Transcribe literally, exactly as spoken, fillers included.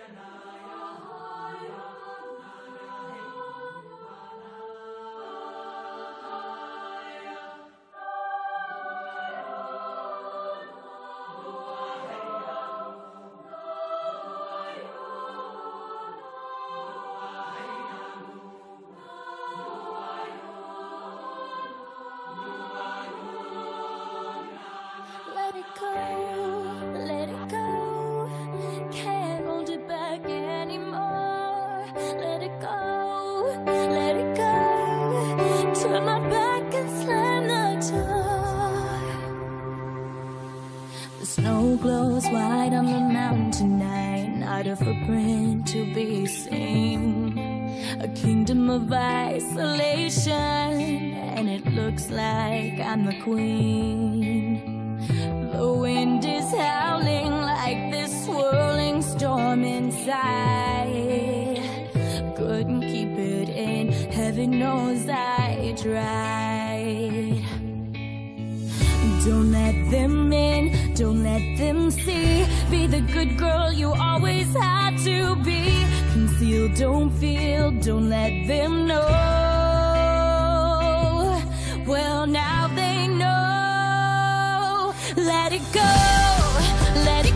Let it go, let it go. Can't hold it back anymore. Let it go, let it go. Turn my back and slam the door. The snow glows white on the mountain tonight. Not a footprint to be seen. A kingdom of isolation, and it looks like I'm the queen. The wind is howling like this swirling storm inside. Couldn't keep it in, heaven knows I tried. Don't let them in, don't let them see. Be the good girl you always had to be. Conceal, don't feel, don't let them know. Well, now they know. Let it go, let it